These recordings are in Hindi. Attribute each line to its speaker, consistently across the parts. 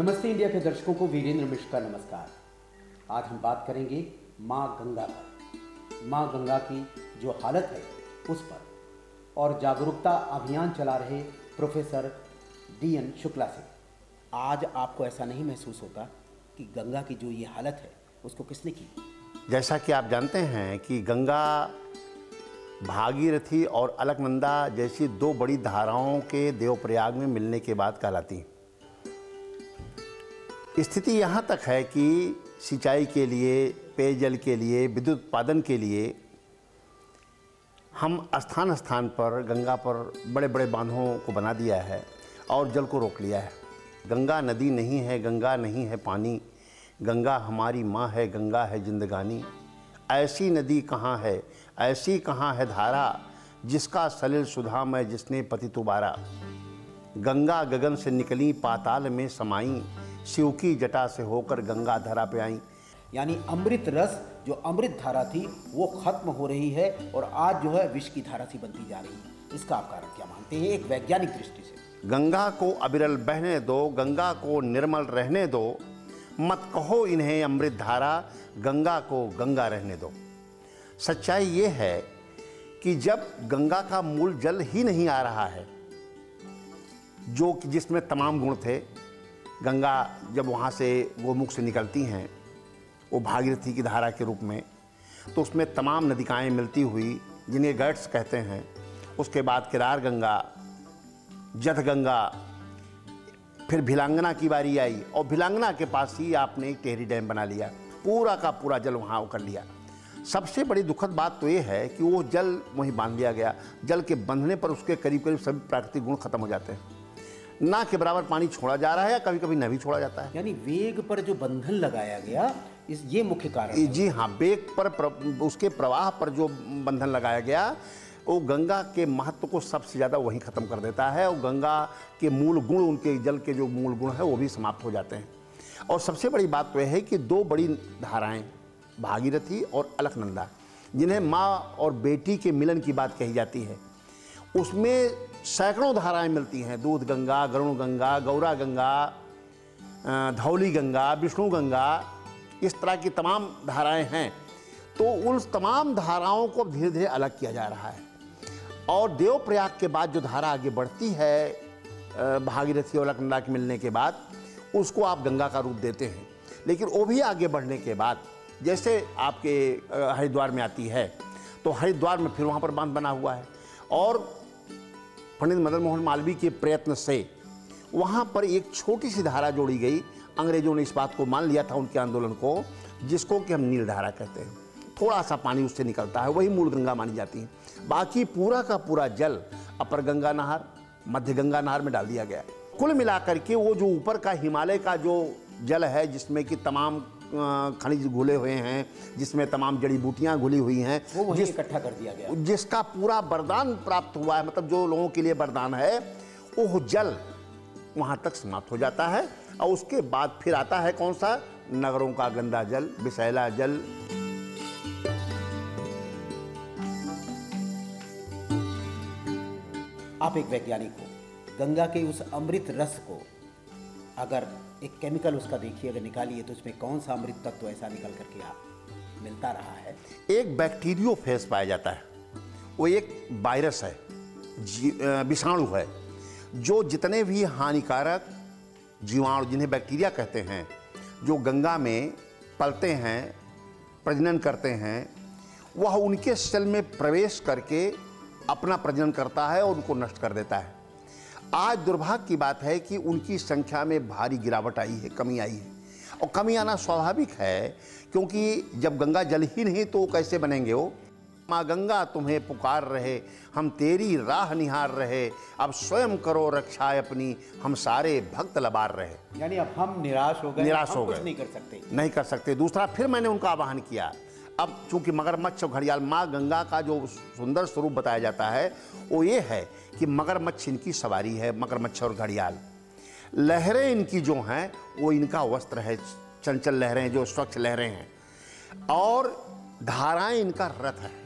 Speaker 1: नमस्ते इंडिया के दर्शकों को वीरेंद्र मिश्र का नमस्कार। आज हम बात करेंगे माँ गंगा पर, माँ गंगा की जो हालत है उस पर, और जागरूकता अभियान चला रहे प्रोफेसर DN शुक्ला से। आज आपको ऐसा नहीं महसूस होता कि गंगा की जो ये हालत है उसको किसने की?
Speaker 2: जैसा कि आप जानते हैं कि गंगा, भागीरथी और अलकनंदा जैसी दो बड़ी धाराओं के देवप्रयाग में मिलने के बाद कहलाती। स्थिति यहाँ तक है कि सिंचाई के लिए, पेयजल के लिए, विद्युत उत्पादन के लिए हम स्थान स्थान पर गंगा पर बड़े बड़े बांधों को बना दिया है और जल को रोक लिया है। गंगा नदी नहीं है, गंगा नहीं है पानी, गंगा हमारी माँ है, गंगा है जिंदगानी। ऐसी नदी कहाँ है, ऐसी कहाँ है धारा, जिसका सलिल सुधा में जिसने पतित उबारा। गंगा गगन से निकली पाताल में समाई, शिव की जटा से होकर गंगा धरा पे आई।
Speaker 1: यानी अमृत रस, जो अमृत धारा थी वो खत्म हो रही है और आज जो है विष की धारा सी बनती जा रही है। इसका आप कारण क्या मानते हैं एक वैज्ञानिक दृष्टि से?
Speaker 2: गंगा को अविरल बहने दो, गंगा को निर्मल रहने दो, मत कहो इन्हें अमृत धारा, गंगा को गंगा रहने दो। सच्चाई ये है कि जब गंगा का मूल जल ही नहीं आ रहा है, जो कि जिसमें तमाम गुण थे, गंगा जब वहाँ से गोमुख से निकलती हैं वो भागीरथी की धारा के रूप में, तो उसमें तमाम नदिकाएँ मिलती हुई जिन्हें गैट्स कहते हैं, उसके बाद किरार गंगा, जथ गंगा, फिर भिलांगना की बारी आई और भिलांगना के पास ही आपने एक टेहरी डैम बना लिया, पूरा का पूरा जल वहाँ कर लिया। सबसे बड़ी दुखद बात तो ये है कि वो जल वहीं बांध दिया गया। जल के बंधने पर उसके करीब करीब सभी प्राकृतिक गुण खत्म हो जाते हैं। ना के बराबर पानी छोड़ा जा रहा है या कभी कभी न भी छोड़ा जाता है।
Speaker 1: यानी वेग पर जो बंधन लगाया गया, ये मुख्य कारण है।
Speaker 2: जी हाँ, वेग पर उसके प्रवाह पर जो बंधन लगाया गया वो गंगा के महत्व को सबसे ज़्यादा वहीं ख़त्म कर देता है और गंगा के मूल गुण, उनके जल के जो मूल गुण है वो भी समाप्त हो जाते हैं। और सबसे बड़ी बात तो यह है कि दो बड़ी धाराएं, भागीरथी और अलकनंदा, जिन्हें माँ और बेटी के मिलन की बात कही जाती है, उसमें सैकड़ों धाराएं मिलती हैं। दूध गंगा, गरुण गंगा, गौरा गंगा, धौली गंगा, विष्णु गंगा, इस तरह की तमाम धाराएं हैं। तो उन तमाम धाराओं को धीरे धीरे अलग किया जा रहा है और देवप्रयाग के बाद जो धारा आगे बढ़ती है भागीरथी और अलकनंदा के मिलने के बाद, उसको आप गंगा का रूप देते हैं। लेकिन वो भी आगे बढ़ने के बाद, जैसे आपके हरिद्वार में आती है, तो हरिद्वार में फिर वहाँ पर बांध बना हुआ है और पंडित मदन मोहन मालवीय के प्रयत्न से वहाँ पर एक छोटी सी धारा जोड़ी गई। अंग्रेजों ने इस बात को मान लिया था, उनके आंदोलन को, जिसको कि हम नील धारा कहते हैं। थोड़ा सा पानी उससे निकलता है, वही मूल गंगा मानी जाती है। बाकी पूरा का पूरा जल अपर गंगा नहर, मध्य गंगा नहर में डाल दिया गया। कुल मिलाकर के वो जो ऊपर का हिमालय का जो जल है, जिसमें कि तमाम खनिज घुले हुए हैं, जिसमें तमाम जड़ी बूटियां घुली हुई हैं,
Speaker 1: वो वहीं इकट्ठा कर दिया गया,
Speaker 2: जिसका पूरा वरदान प्राप्त हुआ है, मतलब जो लोगों के लिए वरदान है, वो जल वहां तक समाप्त हो जाता है। और उसके बाद फिर आता है कौन सा? नगरों का गंदा जल, विषैला जल।
Speaker 1: आप एक वैज्ञानिक हो, गंगा के उस अमृत रस को अगर एक केमिकल उसका देखिए, अगर निकालिए, तो उसमें कौन सा अमृत तत्व ऐसा निकल करके आप मिलता रहा है?
Speaker 2: एक बैक्टीरियोफेज पाया जाता है। वो एक वायरस है, विषाणु है, जो जितने भी हानिकारक जीवाणु, जिन्हें बैक्टीरिया कहते हैं, जो गंगा में पलते हैं, प्रजनन करते हैं, वह उनके सेल में प्रवेश करके अपना प्रजनन करता है और उनको नष्ट कर देता है। आज दुर्भाग्य की बात है कि उनकी संख्या में भारी गिरावट आई है, कमी आई है। और कमी आना स्वाभाविक है, क्योंकि जब गंगा जल ही नहीं तो कैसे बनेंगे वो? माँ गंगा तुम्हें पुकार रहे, हम तेरी राह निहार रहे, अब स्वयं करो रक्षा अपनी, हम सारे भक्त लबार रहे।
Speaker 1: यानी अब हम निराश हो गए, कुछ नहीं कर सकते।
Speaker 2: दूसरा, फिर मैंने उनका आह्वान किया। अब चूंकि मगरमच्छ और घड़ियाल, माँ गंगा का जो सुंदर स्वरूप बताया जाता है वो ये है कि मगरमच्छ इनकी सवारी है, मगरमच्छ और घड़ियाल। लहरें इनकी जो हैं वो इनका वस्त्र है, चंचल लहरें, जो स्वच्छ लहरें हैं, और धाराएं इनका रथ है।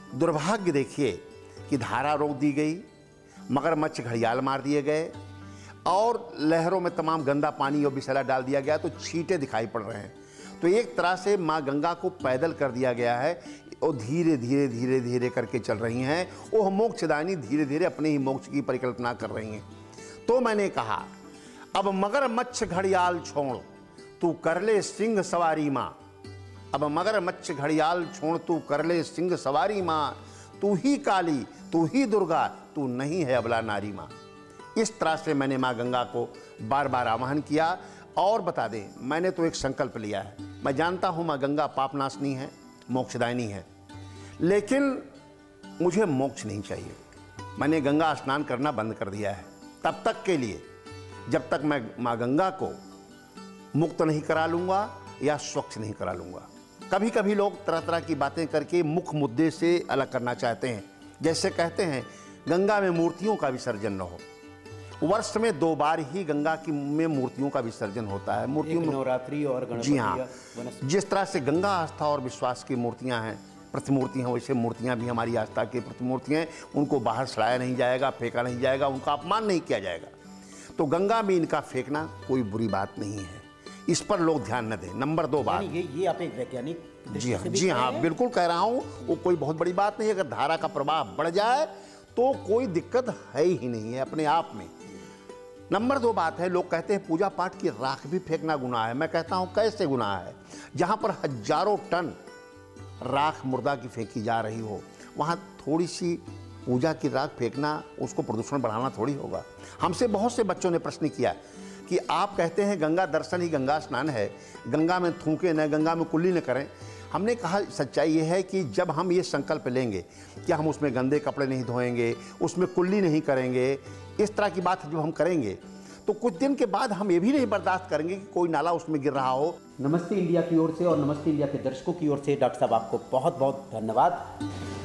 Speaker 2: दुर्भाग्य देखिए कि धारा रोक दी गई, मगरमच्छ घड़ियाल मार दिए गए और लहरों में तमाम गंदा पानी और विषैला डाल दिया गया, तो छींटे दिखाई पड़ रहे हैं। तो एक तरह से माँ गंगा को पैदल कर दिया गया है और धीरे धीरे धीरे धीरे करके चल रही हैं। वो मोक्षदायिनी धीरे धीरे अपने ही मोक्ष की परिकल्पना कर रही हैं। तो मैंने कहा, अब मगर मच्छ घड़ियाल छोड़ तू कर ले सिंह सवारी माँ, अब मगर मच्छ घड़ियाल छोड़ तू कर ले सिंह सवारी माँ, तू ही काली तू ही दुर्गा तू नहीं है अबला नारी माँ। इस तरह से मैंने माँ गंगा को बार बार आह्वान किया। और बता दें, मैंने तो एक संकल्प लिया है। मैं जानता हूँ माँ गंगा पापनाशनी है, मोक्षदायिनी है, लेकिन मुझे मोक्ष नहीं चाहिए। मैंने गंगा स्नान करना बंद कर दिया है तब तक के लिए, जब तक मैं माँ गंगा को मुक्त नहीं करा लूँगा या स्वच्छ नहीं करा लूँगा। कभी कभी लोग तरह तरह की बातें करके मुख्य मुद्दे से अलग करना चाहते हैं। जैसे कहते हैं गंगा में मूर्तियों का विसर्जन न हो। वर्ष में 2 बार ही गंगा की में मूर्तियों का विसर्जन होता है। मूर्तियों में
Speaker 1: नवरात्रि और गणपति।
Speaker 2: जी हाँ, जिस तरह से गंगा आस्था और विश्वास की मूर्तियां हैं, प्रतिमूर्ति हैं, वैसे मूर्तियां भी हमारी आस्था की प्रतिमूर्तियां हैं। उनको बाहर सड़ाया नहीं जाएगा, फेंका नहीं जाएगा, उनका अपमान नहीं किया जाएगा। तो गंगा में इनका फेंकना कोई बुरी बात नहीं है, इस पर लोग ध्यान न दें। नंबर 2 बात,
Speaker 1: ये आप एक वैज्ञानिक
Speaker 2: जी हाँ बिल्कुल कह रहा हूँ, वो कोई बहुत बड़ी बात नहीं। अगर धारा का प्रवाह बढ़ जाए तो कोई दिक्कत है ही नहीं है अपने आप में। नंबर 2 बात है, लोग कहते हैं पूजा पाठ की राख भी फेंकना गुनाह है। मैं कहता हूँ कैसे गुनाह है? जहाँ पर हजारों टन राख मुर्दा की फेंकी जा रही हो, वहाँ थोड़ी सी पूजा की राख फेंकना उसको प्रदूषण बढ़ाना थोड़ी होगा। हमसे बहुत से बच्चों ने प्रश्न किया कि आप कहते हैं गंगा दर्शन ही गंगा स्नान है, गंगा में थूकें न, गंगा में कुल्ली न करें। हमने कहा सच्चाई ये है कि जब हम ये संकल्प लेंगे कि हम उसमें गंदे कपड़े नहीं धोएंगे, उसमें कुल्ली नहीं करेंगे, इस तरह की बात जब हम करेंगे तो कुछ दिन के बाद हम ये भी नहीं बर्दाश्त करेंगे कि कोई नाला उसमें गिर रहा हो।
Speaker 1: नमस्ते इंडिया की ओर से और नमस्ते इंडिया के दर्शकों की ओर से डॉक्टर साहब आपको बहुत बहुत धन्यवाद।